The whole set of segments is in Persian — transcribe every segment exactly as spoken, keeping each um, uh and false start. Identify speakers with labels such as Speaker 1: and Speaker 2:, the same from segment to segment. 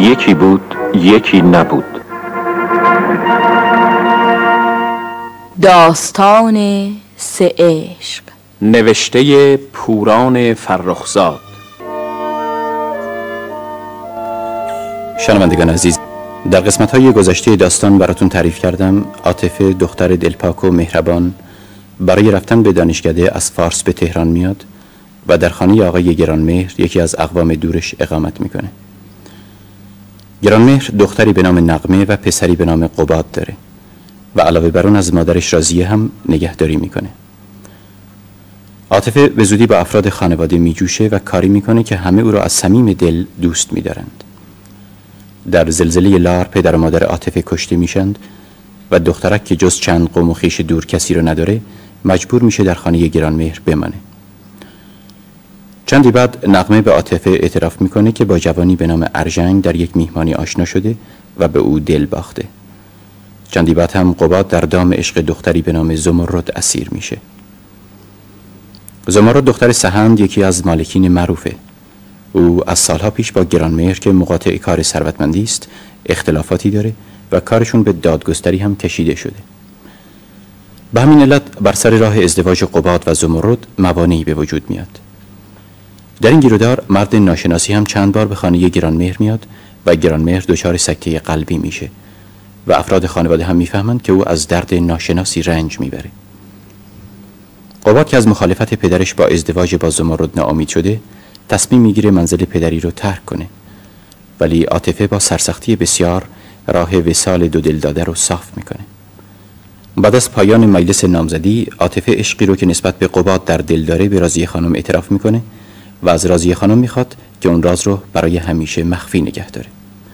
Speaker 1: یکی بود یکی نبود.
Speaker 2: داستان سه عشق،
Speaker 3: نوشته پوران فرخزاد.
Speaker 4: شنوندگان عزیز، در قسمت‌های گذشته داستان براتون تعریف کردم عاطفه دختر دلپاک و مهربان برای رفتن به دانشکده از فارس به تهران میاد و در خانه آقای گرانمهر یکی از اقوام دورش اقامت میکنه. گرانمهر دختری به نام نغمه و پسری به نام قباد داره و علاوه بر اون از مادرش راضیه هم نگهداری میکنه. عاطفه به زودی با افراد خانواده میجوشه و کاری میکنه که همه او را از صمیم دل دوست میدارند. در زلزله لار پدر و مادر عاطفه کشته میشند و دخترک که جز چند قوم و خویش دور کسی رو نداره مجبور میشه در خانه گرانمهر بمانه. چندی بعد نغمه به عاطفه اعتراف میکنه که با جوانی به نام ارژنگ در یک میهمانی آشنا شده و به او دل باخته. چندی بعد هم قباد در دام عشق دختری به نام زمرد اسیر میشه. زمرد دختر سهند یکی از مالکین معروفه. او از سالها پیش با گرانمهر که مقاطع کار ثروتمندی است اختلافاتی داره و کارشون به دادگستری هم کشیده شده. به همین علت بر سر راه ازدواج قباد و زمرد موانعی به وجود میاد. در این گیرودار مرد ناشناسی هم چند بار به خانه گرانمهر میاد و گرانمهر دچار سکته قلبی میشه و افراد خانواده هم میفهمند که او از درد ناشناسی رنج میبره. قباد که از مخالفت پدرش با ازدواج با زمرد ناامید شده تصمیم میگیره منزل پدری رو ترک کنه، ولی عاطفه با سرسختی بسیار راه وصال دو دلداده رو صاف میکنه. بعد از پایان مجلس نامزدی عاطفه عشقی رو که نسبت به قباد در دل داره به راضیه خانم اعتراف میکنه و از راضیه خانم میخواد که اون راز رو برای همیشه مخفی نگه داره.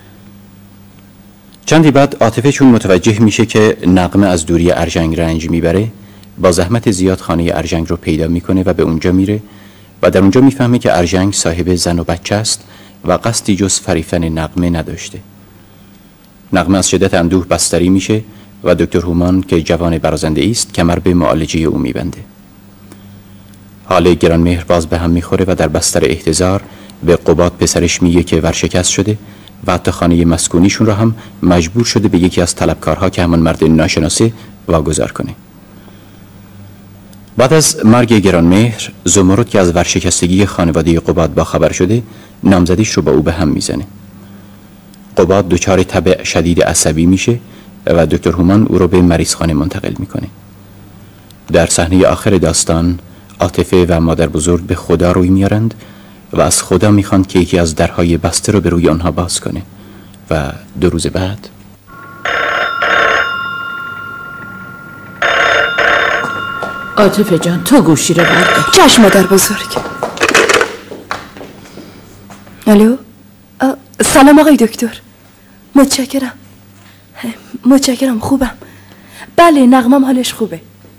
Speaker 4: چندی بعد عاطفه چون متوجه میشه که نغمه از دوری ارژنگ رنج میبره با زحمت زیاد خانه ارژنگ رو پیدا میکنه و به اونجا میره و در اونجا میفهمه که ارژنگ صاحب زن و بچه است و قصدی جز فریفتن نغمه نداشته. نغمه از شدت اندوه بستری میشه و دکتر هومان که جوان برازنده است کمر به معالجه او میبنده. حال گرانمهر باز به هم میخوره و در بستر احتضار به قباد پسرش میگه که ورشکست شده و حتی خانه مسکونیشون را هم مجبور شده به یکی از طلبکارها که همان مرد ناشناسه واگذار کنه. بعد از مرگ گرانمهر زمرد که از ورشکستگی خانواده قباد با خبر شده نامزدیش رو با او به هم میزنه. قباد دچار تب شدید عصبی میشه و دکتر هومان او رو به مریضخانه منتقل میکنه. در صحنه آخر داستان عاطفه و مادر بزرگ به خدا روی میارند و از خدا میخواند که یکی از درهای بسته رو به روی آنها باز کنه و دو روز بعد
Speaker 5: عاطفه جان تو گوشی رو بردار.
Speaker 6: چشم مادر بزرگ. الو، سلام آقای دکتر. متشکرم متشکرم خوبم. بله نغمم حالش خوبه.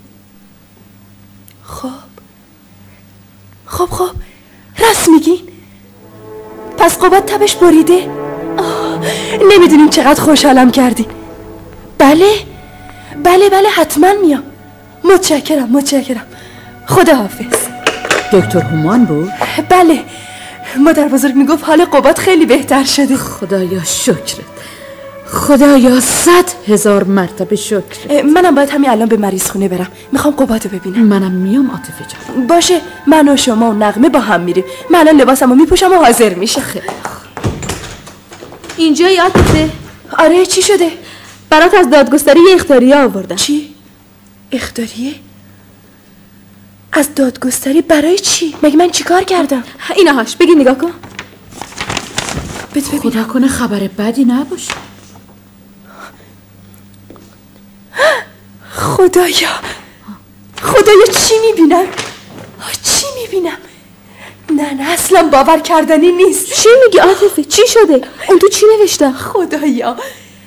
Speaker 6: خب خب خب راست میگین؟ پس قباد تبش بریده؟ نمیدونین چقدر خوشحالم کردین. بله بله بله حتما میام. متشکرم متشکرم. خدا حافظ.
Speaker 5: دکتر هومان بود؟
Speaker 6: بله مادر بزرگ میگفت حال قباد خیلی بهتر شده.
Speaker 5: خدایا شکرت، خدایا صد هزار مرتبه شکر.
Speaker 6: منم باید همین الان به مریض خونه برم. میخوام قبادو ببینم.
Speaker 5: منم میام عاطفه جان.
Speaker 6: باشه من و شما و نغمه با هم میریم. من الان لباسمو میپوشم و حاضر میشه.
Speaker 5: خیلی
Speaker 7: اینجا عاطفه؟
Speaker 6: آره چی شده؟
Speaker 7: برات از دادگستری یه اخطاریه آوردم.
Speaker 6: چی؟ اخطاریه؟ از دادگستری برای چی؟ مگه من چیکار کردم؟
Speaker 7: اینهاش بگی نگاه کن.
Speaker 5: خدا کنه خبر بدی نباشه.
Speaker 6: خدایا خدایا چی میبینم؟ چی میبینم؟ نه نه اصلا باور کردنی نیست.
Speaker 7: چی میگی عاطفه؟ چی شده؟ اون تو چی نوشته؟
Speaker 6: خدایا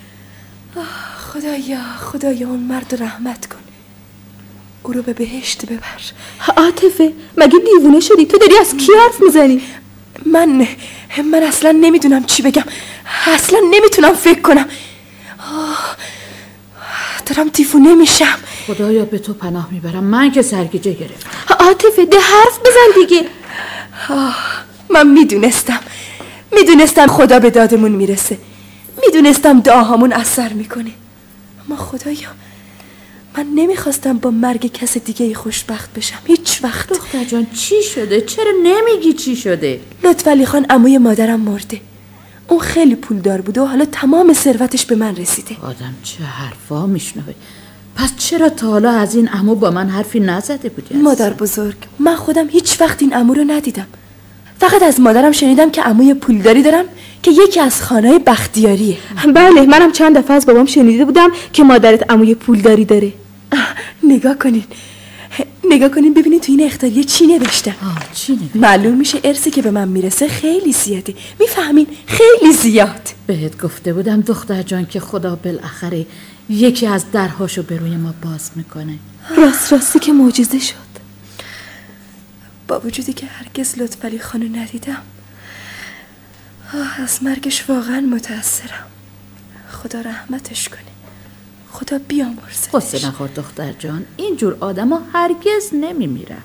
Speaker 6: خدایا خدایا اون مرد رحمت کن، او رو به بهشت ببر.
Speaker 7: عاطفه مگه دیوونه شدی؟ تو داری از کی حرف میزنی؟
Speaker 6: من من اصلا نمیدونم چی بگم، اصلا نمیتونم فکر کنم. آه دارم دیوونه میشم.
Speaker 5: خدایا به تو پناه میبرم، من که سرگیجه گرفتم.
Speaker 7: عاطفه ده حرف بزن دیگه.
Speaker 6: آه من میدونستم میدونستم خدا به دادمون میرسه، میدونستم دعاهامون اثر میکنه. اما خدایا من نمیخواستم با مرگ کس دیگه ای خوشبخت بشم هیچ وقت.
Speaker 5: دختر جان چی شده؟ چرا نمیگی چی شده؟
Speaker 6: لطفعلی خان عموی مادرم مرده. اون خیلی پولدار بوده و حالا تمام ثروتش به من رسیده.
Speaker 5: آدم چه حرفا میشنوه؟ پس چرا تا حالا از این عمو با من حرفی نزده بودی؟
Speaker 6: مادر بزرگ، من خودم هیچ وقت این عمو رو ندیدم. فقط از مادرم شنیدم که عموی پولداری دارم که یکی از خانه‌های بختیاریه.
Speaker 7: بله منم چند دفعه از بابام شنیده بودم که مادرت عموی پولداری داره.
Speaker 6: نگاه کنین نگاه کنین ببینید تو این اختاریه چی نوشته.
Speaker 5: آه چی نوشته؟
Speaker 6: معلوم میشه ارثی که به من میرسه خیلی زیاده. میفهمین؟ خیلی زیاد.
Speaker 5: بهت گفته بودم دختر جان که خدا بالاخره یکی از درهاشو به روی ما باز میکنه.
Speaker 7: راست راستی که معجزه شد.
Speaker 6: با وجودی که هرگز لطفعلی خانو ندیدم، آه از مرگش واقعا متأثرم. خدا رحمتش کنه، خدا بیامرزدش.
Speaker 5: قصه نخور دختر جان، اینجور آدم ها هرگز نمیمیرن.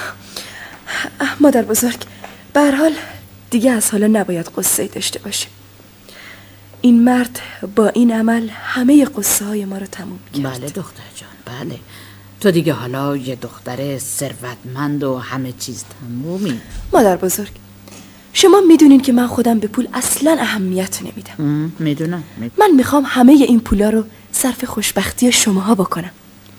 Speaker 6: مادر بزرگ، به هر حال دیگه از حالا نباید قصه داشته باشیم. این مرد با این عمل همه قصه های ما رو تموم کرد.
Speaker 5: بله دختر جان بله، تو دیگه حالا یه دختر ثروتمند و همه چیز تمومی.
Speaker 6: مادر بزرگ، شما میدونین که من خودم به پول اصلا اهمیت نمیدم.
Speaker 5: میدونم.
Speaker 6: من میخوام همه این پولا رو صرف خوشبختی شماها بکنم.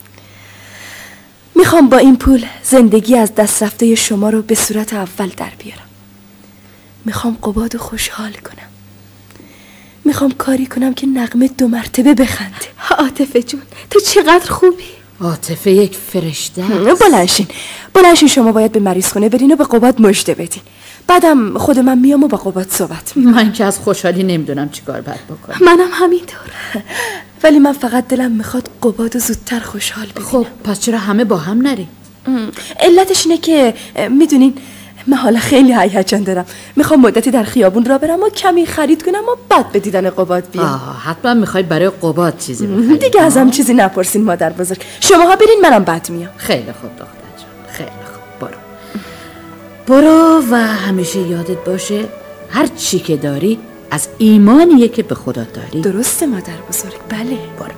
Speaker 6: میخوام با این پول زندگی از دست رفته شما رو به صورت اول در بیارم. میخوام قباد خوشحال کنم. میخوام کاری کنم که نغمه دو مرتبه بخنده.
Speaker 7: عاطفه جون تو چقدر خوبی.
Speaker 5: عاطفه یک فرشته است.
Speaker 6: بلنشین بلنشین شما باید به مریض خونه برین و به قباد مژده بدین. بعدم خود من میام و با قباد صحبت میکنم.
Speaker 5: من که از خوشحالی نمیدونم چیکار باید بکنم.
Speaker 7: منم همینطور.
Speaker 6: ولی من فقط دلم میخواد قباد زودتر خوشحال ببینم.
Speaker 5: خب پس چرا همه با هم نریم؟
Speaker 6: علتش اینه که میدونین من حالا خیلی هیجان دارم. میخوام مدتی در خیابون را برم و کمی خرید کنم و بعد به دیدن قباد بیام.
Speaker 5: آه حتما میخوای برای قباد چیزی بخری.
Speaker 6: دیگه ازم چیزی نپرسین مادر بزرگ. شماها برین منم بعد میام.
Speaker 5: خیلی خوب دختر جان، خیلی خوب. برو برو و همیشه یادت باشه هر چی که داری از ایمانیه که به خدا داری.
Speaker 6: درسته مادر بزرگ. بله.
Speaker 5: برو.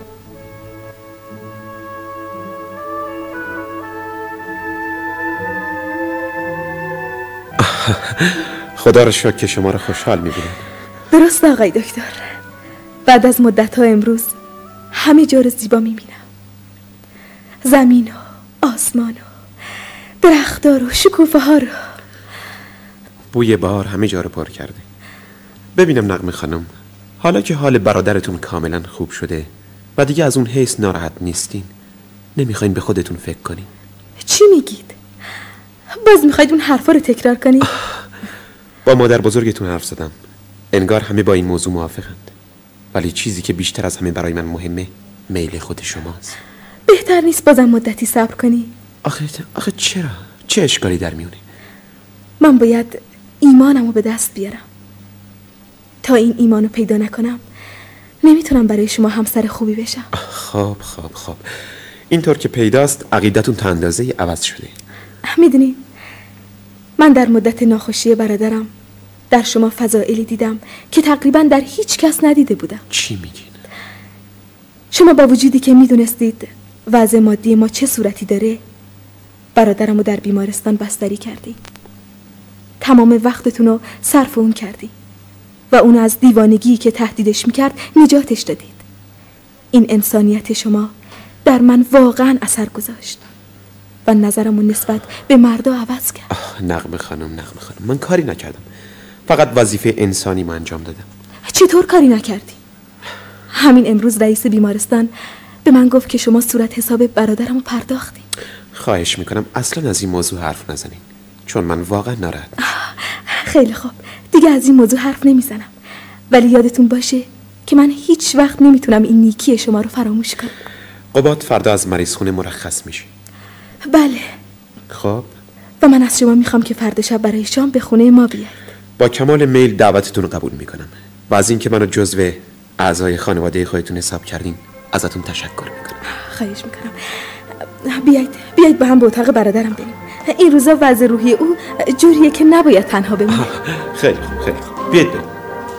Speaker 4: خدا رو شکر که شما رو خوشحال می‌بینم.
Speaker 7: درست آقای دکتر. بعد از مدت‌ها امروز همه جا رو زیبا می‌بینم. زمین و آسمان و درخت‌ها و شکوفه‌ها رو.
Speaker 8: بوی بهار همه جا رو پر کرده. ببینم نغمه خانم، حالا که حال برادرتون کاملا خوب شده و دیگه از اون حیث ناراحت نیستین، نمیخواین به خودتون فکر کنین؟
Speaker 7: چی میگید؟ باز میخواید اون حرفا رو تکرار کنید؟
Speaker 8: با مادر بزرگتون حرف زدم، انگار همه با این موضوع موافقند، ولی چیزی که بیشتر از همه برای من مهمه میل خود شماست.
Speaker 7: بهتر نیست بازم مدتی صبر کنی؟
Speaker 8: آخه آخه چرا؟ چه اشکالی در میونه؟
Speaker 7: من باید ایمانم رو به دست بیارم. تا این ایمانو پیدا نکنم نمیتونم برای شما همسر خوبی بشم.
Speaker 8: خب خب خب اینطور که پیداست عقیدتون تا اندازه‌ای عوض شده.
Speaker 7: میدونی من در مدت ناخوشی برادرم در شما فضائلی دیدم که تقریبا در هیچ کس ندیده بودم.
Speaker 8: چی میگین؟
Speaker 7: شما با وجودی که میدونستید وضع مادی ما چه صورتی داره، برادرم رو در بیمارستان بستری کردی. تمام وقتتون رو صرف اون کردی و اون از دیوانگی که تهدیدش میکرد نجاتش دادید. این انسانیت شما در من واقعا اثر گذاشت و نظرمو نسبت به مردا عوض کرد.
Speaker 8: آه نغمه خانم نغمه خانم من کاری نکردم، فقط وظیفه انسانی ما انجام دادم.
Speaker 7: چطور کاری نکردی؟ همین امروز رئیس بیمارستان به من گفت که شما صورت حساب برادرمو پرداختی.
Speaker 8: خواهش میکنم اصلا از این موضوع حرف نزنین، چون من واقعا ناراحت میشم.
Speaker 7: خیلی خوب دیگه از این موضوع حرف نمیزنم، ولی یادتون باشه که من هیچ وقت نمیتونم این نیکی شما رو فراموش کنم.
Speaker 8: قباد فردا از مریض خونه مرخص میشه.
Speaker 7: بله.
Speaker 8: خب
Speaker 7: و من از شما میخوام که فردا شب برای شام به خونه ما بیاید.
Speaker 8: با کمال میل دعوتتون رو قبول میکنم و از اینکه منو جزو اعضای خانواده خودتون حساب کردین ازتون تشکر میکنم.
Speaker 7: خواهش میکنم. بیایید بیایید با هم به اتاق برادرم بریم. این روزا وضع روحی او جوریه که نباید تنها بمونه.
Speaker 8: خیلی خوب خیلی خوب، بیاید بریم.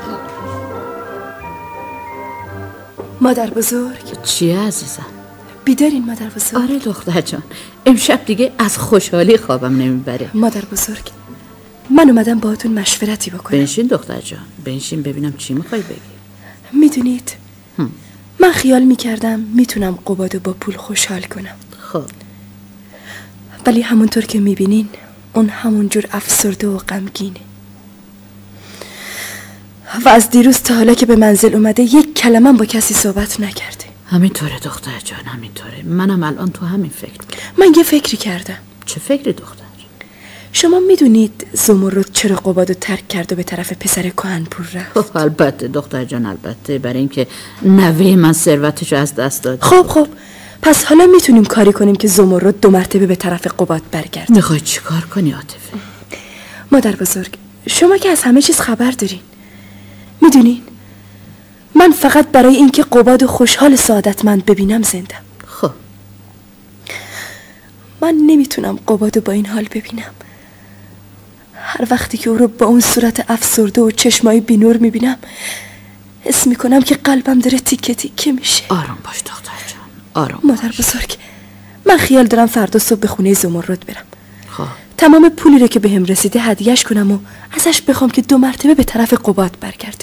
Speaker 6: مادر بزرگ.
Speaker 5: چیه عزیزم؟
Speaker 6: بیدارین مادر بزرگ؟
Speaker 5: آره دختر جان، امشب دیگه از خوشحالی خوابم نمیبره.
Speaker 6: مادر بزرگ، من اومدم باهاتون مشورتی بکنم.
Speaker 5: بنشین دختر جان، بنشین ببینم چی میخوای بگی.
Speaker 6: میدونید من خیال میکردم میتونم قبادو با پول خوشحال کنم.
Speaker 5: خب
Speaker 6: ولی همونطور که میبینین اون همونجور افسرده و غمگینه و از دیروز تا حالا که به منزل اومده یک کلمه با کسی صحبت نکرده.
Speaker 5: همینطوره دختر جان، همینطوره. منم الان تو همین فکر بودم.
Speaker 6: من یه فکری کردم.
Speaker 5: چه فکری دختر؟
Speaker 6: شما میدونید زمرد چرا قبادو ترک کرد و به طرف پسر کهنپور رفت؟
Speaker 5: خب البته دختر جان، البته برای اینکه نوه من ثروتشو از دست داد.
Speaker 6: خب خب پس حالا میتونیم کاری کنیم که زمرد دو مرتبه به طرف قباد برگرده.
Speaker 5: میخوای چی کار کنی عاطفه؟
Speaker 6: مادر بزرگ، شما که از همه چیز خبر دارین، میدونین من فقط برای اینکه قباد خوشحال سعادتمند ببینم زندم.
Speaker 5: خب
Speaker 6: من نمیتونم قبادو با این حال ببینم. هر وقتی که او رو با اون صورت افسرده و چشمای بینور میبینم حس میکنم که قلبم داره تیکه تیکه میشه.
Speaker 5: آرام باش دختر جان، آرام
Speaker 6: مادر بزرگ، من خیال دارم فردا صبح به خونه زمرد برم.
Speaker 5: خب
Speaker 6: تمام پولی رو که بهم رسیده هدیهش کنم و ازش بخوام که دو مرتبه به طرف قباد برگرده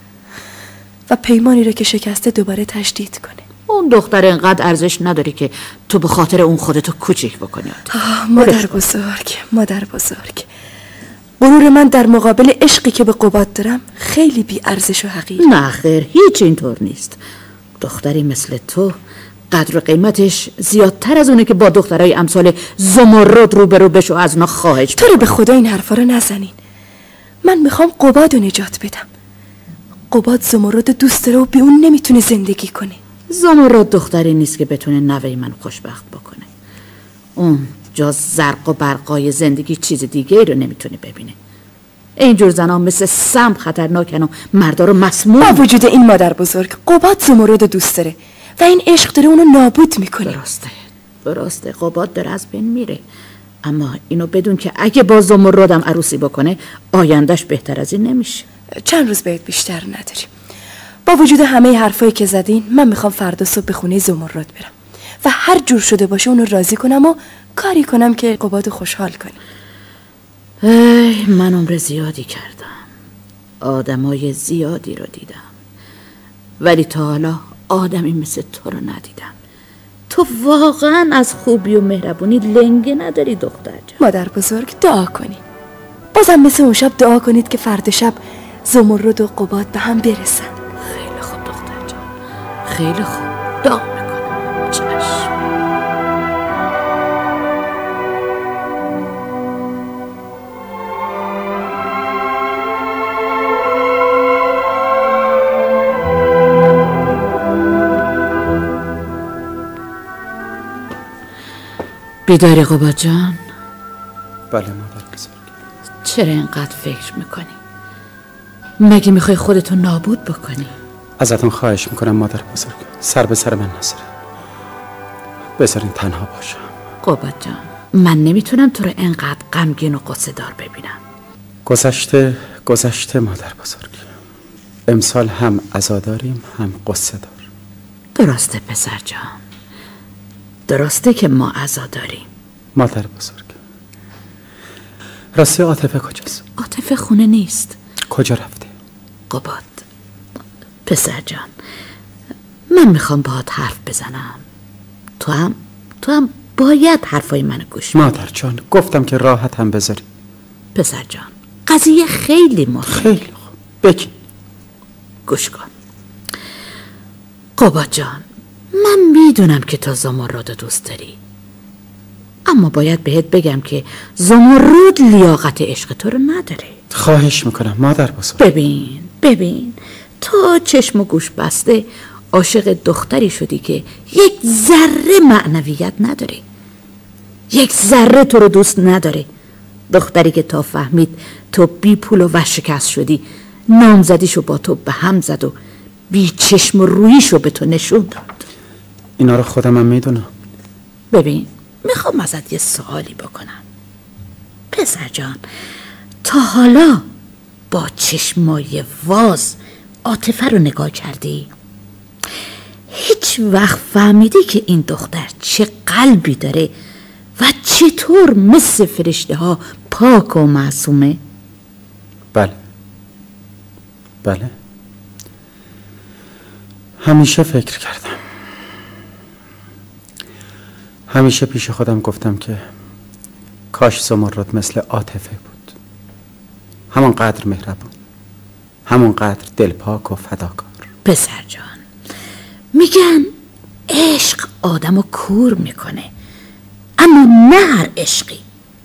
Speaker 6: و پیمانی رو که شکسته دوباره تجدید کنه.
Speaker 5: اون دختر انقدر ارزش نداری که تو به خاطر اون خودتو کوچیک بکنی.
Speaker 6: مادر بزرگ، مادر بزرگ، غرور من در مقابل عشقی که به قباد دارم خیلی بی ارزش و حقیر.
Speaker 5: نه خیر، هیچ اینطور نیست. دختری مثل تو قدر و قیمتش زیادتر از اونه که با دخترای امثال زمرد روبرو بشو از اونا خواهش
Speaker 6: تو رو به خدا این حرفا رو نزنین. من میخوام قباد رو نجات بدم. قباد زمرد دوست داره و بی اون نمیتونه زندگی کنه.
Speaker 5: زمرد دختری نیست که بتونه نوه من خوشبخت بکنه. اون جز زرق و برقای زندگی چیز دیگه رو نمیتونه ببینه. اینجور زنان مثل سم خطرناکن و مردا رو مسموم.
Speaker 6: با وجود این مادر بزرگ، قباد زمرد دوست داره و این عشق داره اونو نابود میکنه.
Speaker 5: درسته درسته، قباد داره از بین میره، اما اینو بدون که اگه با زمردم عروسی بکنه آیندهش بهتر از این نمیشه.
Speaker 6: چند روز بهت بیشتر نداریم. با وجود همه حرفایی که زدین من میخوام فردا صبح به خونه زمرد برم و هر جور شده باشه اونو راضی کنم و کاری کنم که قباد خوشحال کنیم.
Speaker 5: ای من عمر زیادی کردم، آدمای زیادی رو دیدم، ولی تا حالا آدمی مثل تو رو ندیدم. تو واقعا از خوبی و مهربونی لنگه نداری دختر جان.
Speaker 6: مادر بزرگ دعا کنید، بازم مثل اون شب دعا کنید که فردا شب زمرد و قباد به هم برسن.
Speaker 5: خیلی خوب دختر جان، خیلی خوب، دعا میکنم. چشم. بیداری قباد جان؟
Speaker 4: بله مادر بزرگ.
Speaker 5: چرا اینقدر فکر میکنی؟ مگه میخوای خودتو نابود بکنی؟
Speaker 4: ازتون خواهش میکنم مادر بزرگ، سر به سر من نذارین، بذارین تنها باشم.
Speaker 5: قباد جان، من نمیتونم تو رو اینقدر غمگین و قصه دار ببینم.
Speaker 4: گذشته گذشته مادر بزرگ، امسال هم عزاداریم هم قصه دار.
Speaker 5: درسته پسر جان، درسته که ما عزا داریم.
Speaker 4: مادر بزرگ، راستی عاطفه کجاست؟
Speaker 5: عاطفه خونه نیست.
Speaker 4: کجا رفته؟
Speaker 5: قباد پسر جان، من میخوام باهات حرف بزنم. تو هم تو هم باید حرفای منو گوش بدی.
Speaker 4: مادر جان گفتم که راحت هم بذاری.
Speaker 5: پسر جان قضیه خیلی مهمه.
Speaker 4: خیلی خوب بگی.
Speaker 5: گوش کن قباد جان، من میدونم که تو زمرد دوست داری، اما باید بهت بگم که زمرد لیاقت عشق تو رو نداره.
Speaker 4: خواهش میکنم مادر بزرگ.
Speaker 5: ببین ببین تو چشم و گوش بسته عاشق دختری شدی که یک ذره معنویت نداره، یک ذره تو رو دوست نداره. دختری که تا فهمید تو بی پول و ورشکست شدی، نامزدیشو با تو به هم زد و بی چشم و رویشو به تو نشون داد.
Speaker 4: اینا رو خودم هم میدونم.
Speaker 5: ببین میخوام ازت یه سوالی بکنم. پسر جان، تا حالا با چشمای واز عاطفه رو نگاه کردی؟ هیچ وقت فهمیدی که این دختر چه قلبی داره و چطور مثل فرشته ها پاک و معصومه؟
Speaker 4: بله بله، همیشه فکر کردم، همیشه پیش خودم گفتم که کاش زمرد مثل عاطفه بود، همانقدر مهربون، همانقدر دلپاک و فداکار.
Speaker 5: پسر جان، میگن عشق آدمو کور میکنه، اما نه هر عشقی.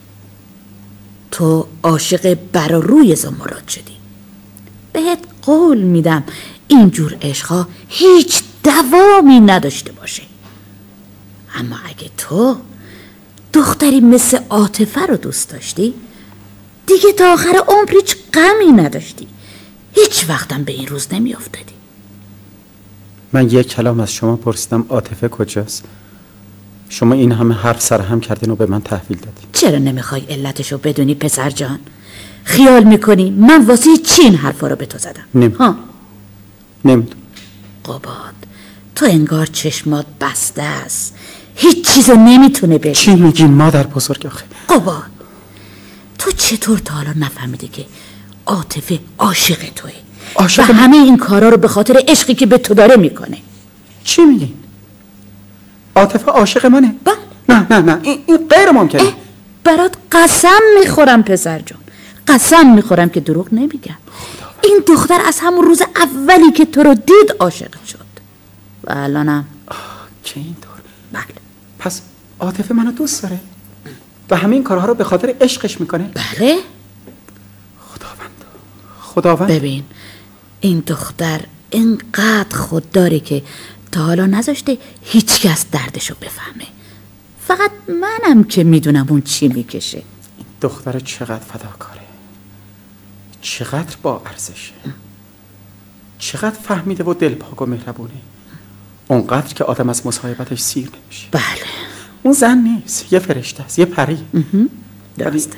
Speaker 5: تو عاشق بر روی زمرد شدی. بهت قول میدم اینجور عشقها هیچ دوامی نداشته باشه. اما اگه تو دختری مثل عاطفه رو دوست داشتی، دیگه تا آخر عمر هیچ غمی نداشتی، هیچ وقتم به این روز نمی افتادی.
Speaker 4: من یک کلام از شما پرسیدم عاطفه کجاست؟ شما این همه حرف سرهم کردین و به من تحویل دادین.
Speaker 5: چرا نمیخوای علتشو بدونی پسر جان؟ خیال میکنی من واسه چی این حرفا رو به تو زدم؟
Speaker 4: نمی ها نمیدونم.
Speaker 5: قباد، تو انگار چشمات بسته است، هیچ چیزو نمیتونه ببینی.
Speaker 4: چی میگی مادر بزرگ آخه؟
Speaker 5: قباد، تو چطور تا حالا نفهمیدی که عاطفه عاشق توه
Speaker 4: عاشق
Speaker 5: و همه این کارا رو به خاطر عشقی که به تو داره میکنه؟
Speaker 4: چی میگین؟ عاطفه عاشق منه؟
Speaker 5: بله.
Speaker 4: نه نه نه، این, این غیر ممکنه.
Speaker 5: برات قسم میخورم پسر جان، قسم میخورم که دروغ نمیگم. این دختر از همون روز اولی که تو رو دید عاشق شد و الانم
Speaker 4: چه اینطور؟
Speaker 5: بله.
Speaker 4: پس عاطفه منو دوست داره و همه این کارها رو به خاطر عشقش میکنه؟
Speaker 5: بله.
Speaker 4: خداوند خداوند
Speaker 5: ببین، این دختر اینقدر خود داره که تا حالا نذاشته هیچ کس دردشو بفهمه، فقط منم که میدونم اون چی میکشه.
Speaker 4: این دختر چقدر فداکاره، چقدر با ارزشه، چقدر فهمیده و دلپاک و مهربونه، اونقدر که آدم از مصاحبتش سیر نمیشه.
Speaker 5: بله.
Speaker 4: اون زن نیست، یه فرشته است، یه پری.
Speaker 5: درسته.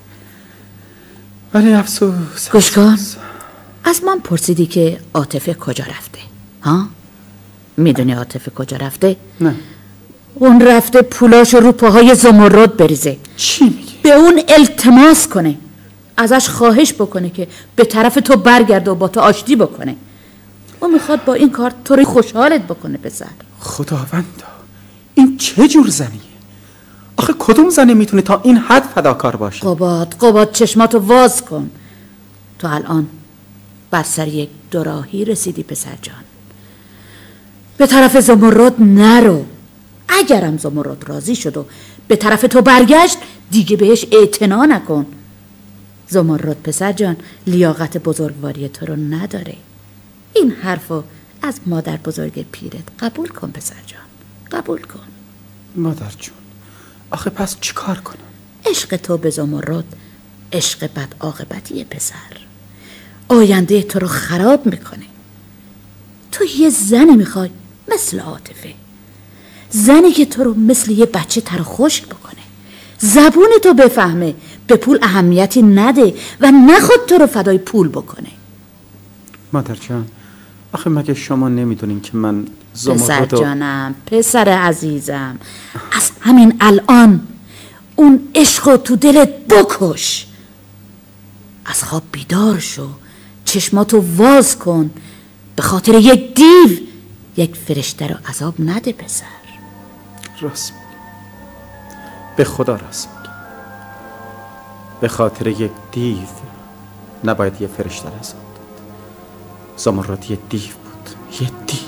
Speaker 4: ولی افسوس.
Speaker 5: گوش کن، از من پرسیدی که عاطفه کجا رفته؟ ها؟ میدونی عاطفه کجا رفته؟
Speaker 4: نه.
Speaker 5: اون رفته پولاش رو پاهای زمرد بریزه.
Speaker 4: چی میگی؟
Speaker 5: به اون التماس کنه، ازش خواهش بکنه که به طرف تو برگرده و با تو آشتی بکنه. اون میخواد با این کار تو رو خوشحالت بکنه پسر.
Speaker 4: خداوندا، این چه جور زنیه؟ آخه کدوم زنی میتونه تا این حد فداکار باشه؟
Speaker 5: قباد قباد چشماتو واز کن. تو الان بر سر یک دوراهی رسیدی پسر جان. به طرف زمرد نرو. اگرم زمرد راضی شد و به طرف تو برگشت، دیگه بهش اعتنا نکن. زمرد پسر جان لیاقت بزرگواری تو رو نداره. این حرفو از مادر بزرگ پیرت قبول کن پسر جان، قبول کن.
Speaker 4: مادر جون، آخه پس چی کار کنم؟
Speaker 5: عشق تو به زمرد عشق بد عاقبتیه پسر، آینده تو رو خراب میکنه. تو یه زنی میخوای مثل عاطفه، زنی که تو رو مثل یه بچه تر خشک بکنه، زبون تو بفهمه، به پول اهمیتی نده و نخواد تو رو فدای پول بکنه.
Speaker 4: مادر جان، آخه مگه شما نمیدونین که من زمرد
Speaker 5: پسر
Speaker 4: و...
Speaker 5: جانم، پسر عزیزم، از همین الان اون عشقو تو دلت بکش. از خواب بیدار شو، چشماتو واز کن، به خاطر یک دیو یک فرشته رو عذاب نده پسر.
Speaker 4: راست میگی، به خدا راست میگی، به خاطر یک دیو نباید یه فرشته رو عذاب داد. زمرد یه دیو بود، یه دیو.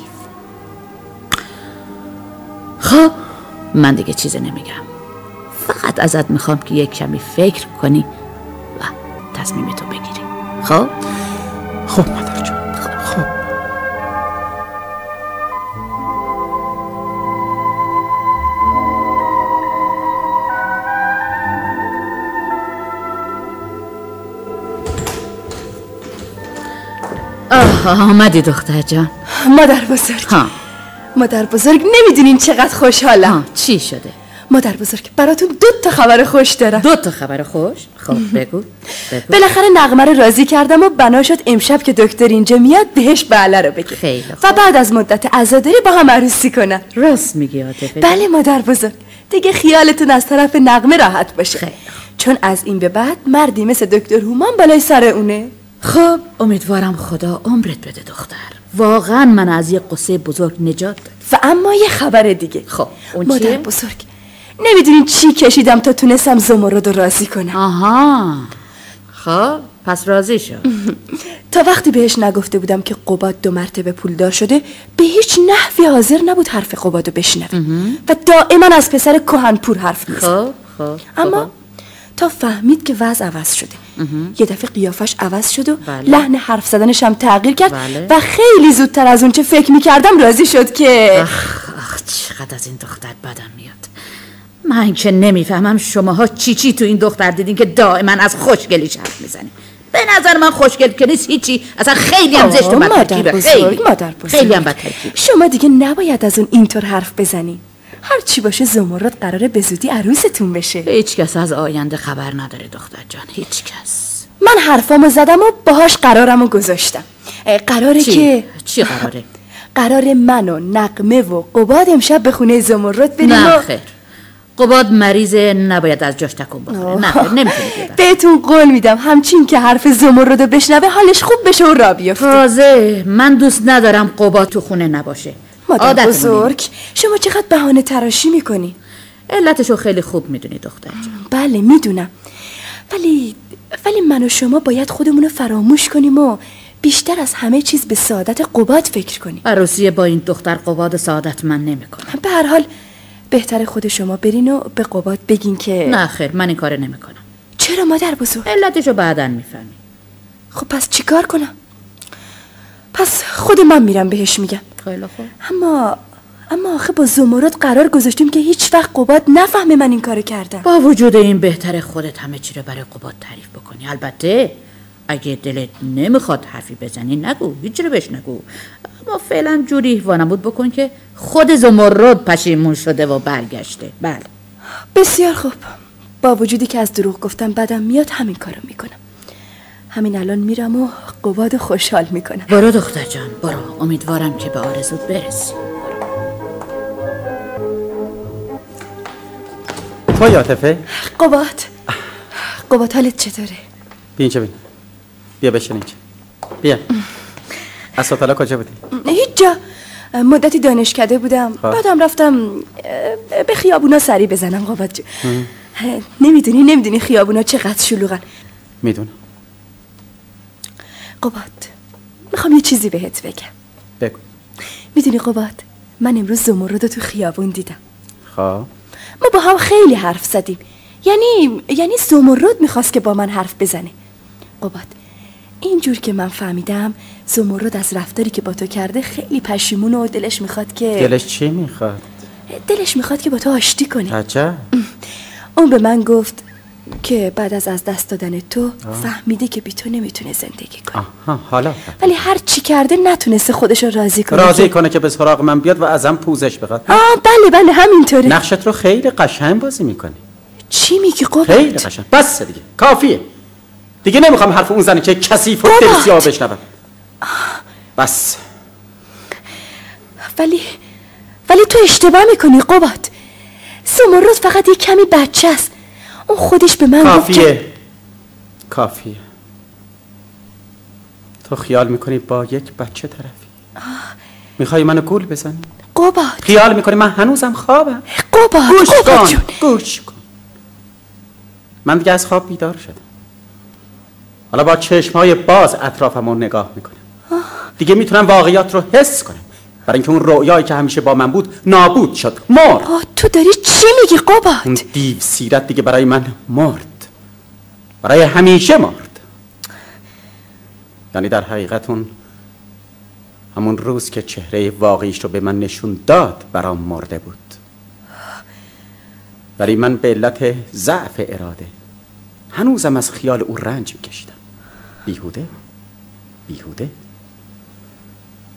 Speaker 5: خب من دیگه چیزی نمیگم، فقط ازت میخوام که یک کمی فکر کنی و تصمیمتو بگیری. خب
Speaker 4: خب مادر جان، خب.
Speaker 5: آه آمدی دختر جان.
Speaker 6: مادر بزرگ،
Speaker 5: ها
Speaker 6: مادر بزرگ نمیدونین چقدر خوشحالم.
Speaker 5: چی شده؟
Speaker 6: مادر بزرگ براتون دو تا خبر خوش دارم.
Speaker 5: دو تا خبر خوش؟ خب بگو, بگو.
Speaker 6: بالاخره نغمه رو راضی کردم و بنا شد امشب که دکتر اینجا میاد بهش بله رو بگه.
Speaker 5: خیلی خوب.
Speaker 6: و بعد از مدت عزاداری با هم عروسی کنن.
Speaker 5: راست میگی عاطفه؟
Speaker 6: بله مادر بزرگ، دیگه خیالتون از طرف نغمه راحت باشه.
Speaker 5: خیلی.
Speaker 6: چون از این به بعد مردی مثل دکتر هومان بالای سر اونه.
Speaker 5: خب امیدوارم خدا عمرت بده دختر. واقعا من از یه قصه بزرگ نجات داد.
Speaker 6: و اما یه خبر دیگه.
Speaker 5: خب اون
Speaker 6: مادر
Speaker 5: چیه؟
Speaker 6: بزرگ، نمیدونین چی کشیدم تا تونستم زمرد رو راضی کنم.
Speaker 5: آها خب پس راضی شد.
Speaker 6: تا وقتی بهش نگفته بودم که قباد دو مرتبه پولدار شده به هیچ نحوی حاضر نبود حرف قباد رو بشنوه و دائما از پسر کهنپور حرف میزد.
Speaker 5: خب خب
Speaker 6: اما خب. تا فهمید که وضع عوض شده یه دفعه قیافش عوض شد و
Speaker 5: بله.
Speaker 6: لحن حرف زدنش هم تغییر کرد
Speaker 5: بله.
Speaker 6: و خیلی زودتر از اون چه فکر میکردم راضی شد که
Speaker 5: آخ آخ چقدر از این دختر بدم میاد. من که نمیفهمم شماها چی چی تو این دختر دیدین که دائما از خوشگلیش حرف میزنی. به نظر من خوشگل که نیست هیچی، اصلا خیلی هم زشت و بدترکیبه. خیلی
Speaker 6: مادر بزرگ
Speaker 5: خیلی هم بدترکیبه.
Speaker 6: شما دیگه نباید از اون اینطور حرف بزنی. هر چی باشه زمرد قراره به زودی عروستون بشه.
Speaker 5: هیچ کس از آینده خبر نداره دختر جان، هیچ کس.
Speaker 6: من حرفامو زدم و باهاش قرارمو گذاشتم. قراره
Speaker 5: چی؟
Speaker 6: که
Speaker 5: چی قراره؟
Speaker 6: قراره من و نغمه و قباد امشب به خونه زمرد بریم.
Speaker 5: نه
Speaker 6: و...
Speaker 5: خیر، قباد مریضه، نباید از جاش تکون بخوره. نه خیر نمیتونه ببره.
Speaker 6: بهتون قول میدم همچین که حرف زمردو بشنوه حالش خوب بشه و را بیفته.
Speaker 5: تازه من دوست ندارم قباد تو خونه نباشه.
Speaker 6: مادر بزرگ شما چقدر بهانه تراشی میکنی.
Speaker 5: علتشو خیلی خوب میدونی دختر جان.
Speaker 6: بله میدونم، ولی ولی من و شما باید خودمونو فراموش کنیم و بیشتر از همه چیز به سعادت قباد فکر کنیم.
Speaker 5: عروسی با این دختر قباد سعادت من نمیکنم.
Speaker 6: به هر حال بهتر خود شما برین و به قباد بگین که
Speaker 5: نه خیر من این کار نمیکنم.
Speaker 6: چرا مادر بزرگ؟
Speaker 5: علتشو بعداً میفهمی.
Speaker 6: خب پس چیکار کنم؟ پس خود من میرم بهش میگم.
Speaker 5: خیلی خوب.
Speaker 6: اما اما آخه با زمرد قرار گذاشتیم که هیچ وقت قباد نفهمه من این کارو کردم.
Speaker 5: با وجود این بهتره خودت همه چی رو برای قباد تعریف بکنی. البته اگه دلت نمیخواد حرفی بزنی نگو، هیچ رو بهش نگو. اما فعلا جوری وانمود بکن که خود زمرد پشیمون شده و برگشته. بله
Speaker 6: بسیار خوب. با وجودی که از دروغ گفتم بدم میاد همین کارو میکنم. همین الان میرم و قباد خوشحال میکنم.
Speaker 5: برو دختر جان برو، امیدوارم که به آرزوت برسی.
Speaker 9: تو عاطفه؟
Speaker 6: قباد قباد حالت چطوره؟
Speaker 9: بیا اینجا بین. بیا بشین اینجا. بیا. از سوتالا کجا بودی؟
Speaker 6: هیچ جا. مدتی دانشکده بودم. بعدم رفتم به خیابونا سری بزنم. قباد جو نمیدونی نمیدونی خیابونا چقدر شلوغن.
Speaker 9: میدونم.
Speaker 6: قباد میخوام یه چیزی بهت بگم.
Speaker 9: بگو.
Speaker 6: میدونی قباد من امروز زمرد تو خیابون دیدم.
Speaker 9: خب
Speaker 6: ما با هم خیلی حرف زدیم. یعنی یعنی زمرد میخواست که با من حرف بزنه. قباد اینجور که من فهمیدم زمرد از رفتاری که با تو کرده خیلی پشیمونه و دلش میخواد که
Speaker 9: دلش چی میخواد؟
Speaker 6: دلش میخواد که با تو آشتی کنه.
Speaker 9: عجب.
Speaker 6: اون به من گفت که بعد از از دست دادن تو آه. فهمیده که بی تو نمیتونه زندگی کنه.
Speaker 9: آها حالا
Speaker 6: ولی هر چی کرده نتونسته خودش رو راضی کنه.
Speaker 9: راضی کنه که به سراغ من بیاد و ازم پوزش بخواد.
Speaker 6: آه بله بله همینطوره.
Speaker 9: نقشت رو خیلی قشنگ بازی میکنی.
Speaker 6: چی میگی قباد؟
Speaker 9: خیلی قشنگ. بس دیگه کافیه. دیگه نمیخوام حرف اون زنی که کثیف و دلسیاه بشنوم. بس.
Speaker 6: ولی ولی تو اشتباه میکنی قباد. زمرد فقط یه کمی بچه است. اون خودش به من
Speaker 9: کافیه.
Speaker 6: گفت که
Speaker 9: کافیه. تو خیال میکنی با یک بچه طرفی. میخوای منو گول بزنی؟
Speaker 6: قباد
Speaker 9: خیال میکنی من هنوزم خوابم؟
Speaker 6: قباد
Speaker 9: گوش
Speaker 6: قباد
Speaker 9: کن گوش کن. من دیگه از خواب بیدار شدم. حالا با چشمهای باز اطرافمو نگاه میکنم. دیگه میتونم واقعیات رو حس کنم. برای اینکه اون رویایی که همیشه با من بود نابود شد، مرد.
Speaker 6: تو داری چی میگی قباد؟
Speaker 9: اون دیو سیرت دیگه برای من مرد، برای همیشه مرد. یعنی در حقیقت اون همون روز که چهره واقعیش رو به من نشون داد برام مرده بود. برای من به علت ضعف اراده هنوزم از خیال او رنج میکشیدم. بیهوده بیهوده.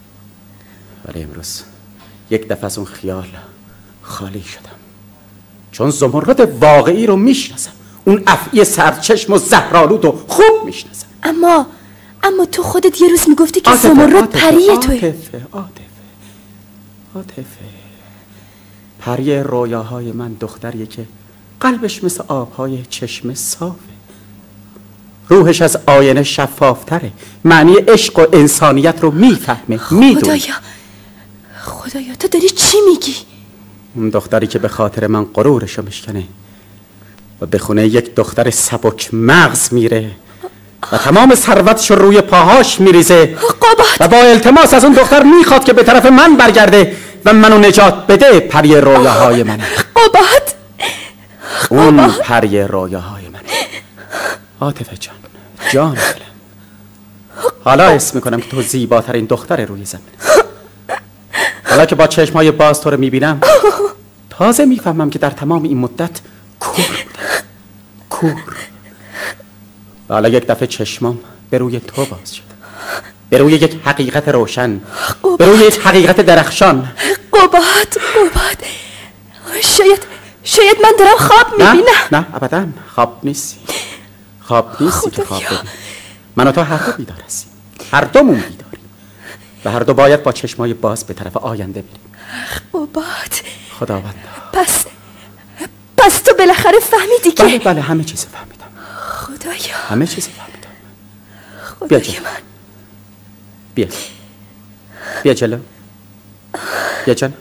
Speaker 9: ولی امروز یک دفعه از اون خیال خالی شدم. چون زمرد واقعی رو میشناسم، اون افعی سرچشم و زهرآلود رو خوب میشناسم.
Speaker 6: اما اما تو خودت یه روز میگفتی که زمرد پری توی.
Speaker 9: عاطفه عاطفه عاطفه پری رویاهای من دختریه که قلبش مثل آبهای چشم صافه، روحش از آینه شفافتره، معنی عشق و انسانیت رو میفهمه، میدونه.
Speaker 6: خدایا خدایا تو داری چی میگی؟
Speaker 9: اون دختری که به خاطر من غرورشو میشکنه و به خونه یک دختر سبک مغز میره و تمام ثروتش روی پاهاش میریزه
Speaker 6: قباد.
Speaker 9: و با التماس از اون دختر میخواد که به طرف من برگرده و منو نجات بده. پری رویاهای منه
Speaker 6: قباد.
Speaker 9: اون پری رویاهای منه. عاطفه جان، جان دلم، حالا حس میکنم که تو زیباترین دختر روی زمین. حالا که با چشمای باز تو رو میبینم تازه میفهمم که در تمام این مدت کور بودم، کور. و حالا یک دفعه چشمام به روی تو باز شد، به روی یک حقیقت روشن، به روی یک حقیقت درخشان.
Speaker 6: قباد قباد شاید شاید من دارم خواب میبینم.
Speaker 9: نه نه ابدا خواب نیستی، خواب نیستی که خواب ببینی. من و تو هر دو بیدار هستیم، هر دومون بیداریم و هر دو باید با چشمای باز به طرف آینده بریم.
Speaker 6: قباد
Speaker 9: خداوند،
Speaker 6: پس پس تو بالاخره فهمیدی که
Speaker 9: بله بله همه چیز فهمیدم.
Speaker 6: خدایا
Speaker 9: همه چیز فهمیدم.
Speaker 6: خدای
Speaker 9: جلو.
Speaker 6: من.
Speaker 9: بیا بیا جلو، بیا جلو.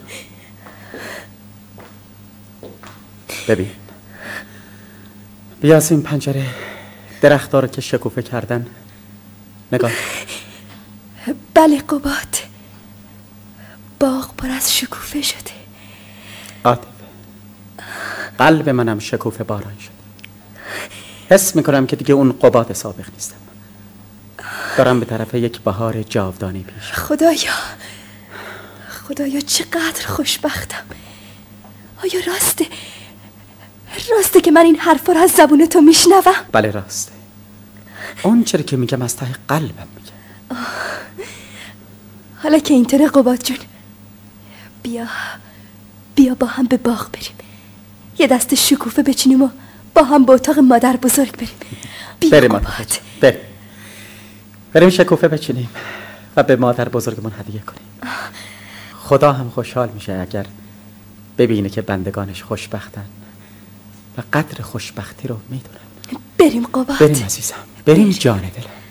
Speaker 9: ببین، بیا از این پنجره درخت‌ها رو که شکوفه کردن نگاه.
Speaker 6: بله قباد، باغ پر از شکوفه شده.
Speaker 9: عاطفه، قلب منم شکوفه باران شد. حس میکنم که دیگه اون قباد سابق نیستم، دارم به طرف یک بهار جاودانی پیش.
Speaker 6: خدایا خدایا چقدر خوشبختم. آیا راسته راسته که من این حرفا رو از زبون تو میشنوم؟
Speaker 9: بله راسته، اون چرا که میگم از ته قلبم میگم.
Speaker 6: حالا که اینطوره قباد جون، بیا بیا با هم به باغ بریم، یه دست شکوفه بچینیم و با هم به اتاق مادر بزرگ بریم. بیا
Speaker 9: بریم
Speaker 6: قباد.
Speaker 9: بریم بریم شکوفه بچینیم و به مادر بزرگمون هدیه کنیم. خدا هم خوشحال میشه اگر ببینه که بندگانش خوشبختن و قدر خوشبختی رو میدونن.
Speaker 6: بریم قباد.
Speaker 9: بریم عزیزم، بریم جان دلم.